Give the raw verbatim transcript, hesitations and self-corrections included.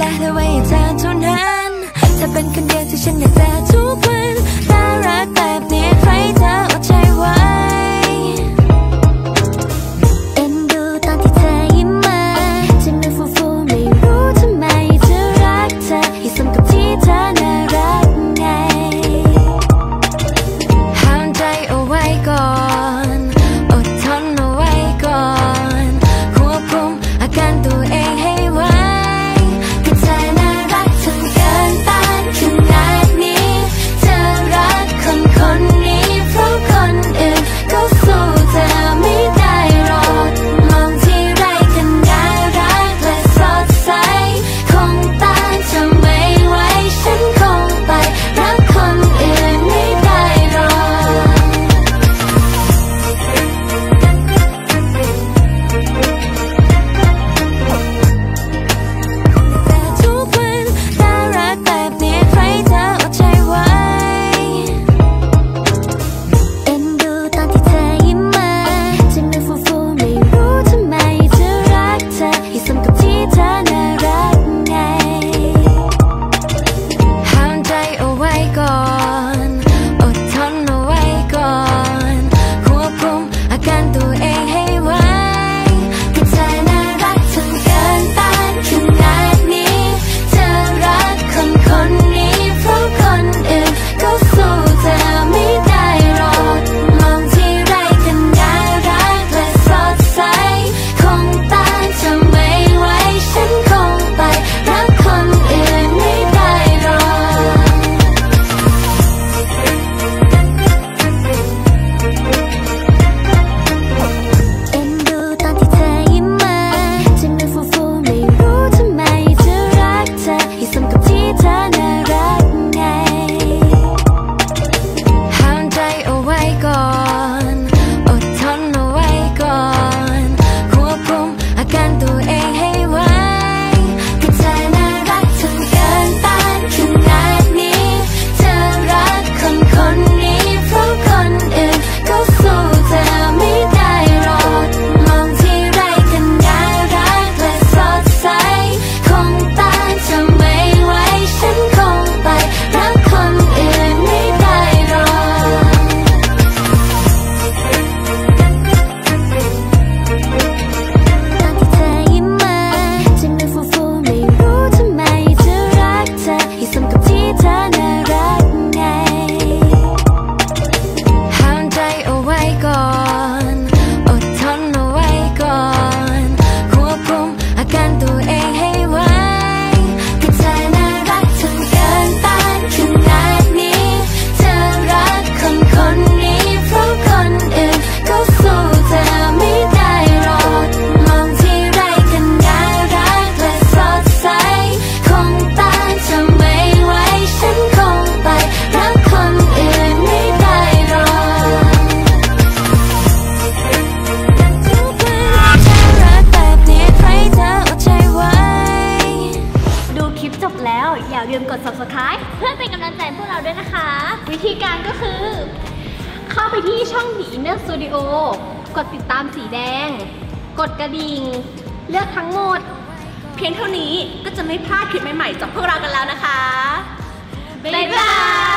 แต่ไว้ให้เธอเท่านั้นเธอเป็นคนเดียวที่ฉันอยากเจอทุกวันน่ารักแบบนี้ใครเธออดใจไว้เอ็นดูตอนที่เธอยิ้มมาจะมือฟูฟูไม่รู้ทำไมจะรักเธอให้สมกับที่เธอน่ารักไงห้ามใจเอาไว้ก่อนอดทนเอาไว้ก่อนควบคุมอาการตัวเองให้ไว้ก็เธอน่ารักจนเกินต้านขนาดนี้เธอรักคนคนนี้เพราะคนอื่นก็สู้เธอไม่ได้หรอกมองที่ไรก็น่ารักและสดใสคงต้านจะไม่ไหวฉันคงไปรักคนอื่นไม่ได้หรอกแต่ทุกวันน่ารักแบบนี้ใครเธออดใจไว้เอ็นดูตอนที่เธอยิ้มมาจะมือฟูฟูไม่รู้ทำไมจะรักเธอให้สมกับที่เธอน่ารักไงห้ามใจเอาไว้ก่อนอดทนเอาไว้ก่อนควบคุมอาการตัวเองให้ไว้ก็เธอน่ารักจนเกินต้านขนาดนี้เธอรักคนคนนี้เพราะคนอื่นก็สู้เธอไม่ได้หรอกมองที่ไรก็น่ารักและสดใสคงต้านจะไม่ไหวฉันคงไปรักคนอื่นไม่ได้หรอกเอ็นดูตอนที่เธอยิ้มมาจะมือฟูฟูไม่รู้ทำไมจะรักเธอให้สมกับที่เธอน่ารักไงห้ามใจเอาไว้ก่อนอดทนเอาไว้ก่อนควบคุมอาการตัวเองให้ไว้ก็เธอน่ารักจนเกินต้านขนาดนี้เธอรักคนคนนี้เพราะคนอื่นก็สู้เธอไม่ได้หรอกมองที่ไรก็น่ารักและสดใสคงต้านจะไม่ไหวฉันคงไปรักคนอื่นไม่ได้หรอกตอนที่เธอยิ้มมาจะมือฟูฟูไม่รู้ทำไมจะรักเธอให้สมกับที่เธอน่ารักไงห้ามใจเอาไว้ก่อนอดทนเอาไว้ก่อนควบคุมอาการตัวเองให้ไว้ก็เธอน่ารักจนเกินต้านขนาดนี้เธอรักคนคนนี้เพราะคนอื่นก็สู้เธอไม่ได้หรอกมองที่ไรก็น่ารักและสดใสคงต้านจะไม่ไหวฉันคงไปรักคนอื่นไม่ได้หรอกทุกวันเธอรักแบบนี้ใครเธออดใจไว้ดูคลิปจบแล้วอย่าลืมกด ซับสไครบ์ เพื่อเป็นกำลังใจพวกเราด้วยนะคะ วิธีการก็คือ เข้าไปที่ช่อง The Inner Studio กดติดตามสีแดง กดกระดิ่ง เลือกทั้งหมด เพียงเท่านี้ก็จะไม่พลาดคลิปใหม่ๆจากพวกเรากันแล้วนะคะ บ๊ายบาย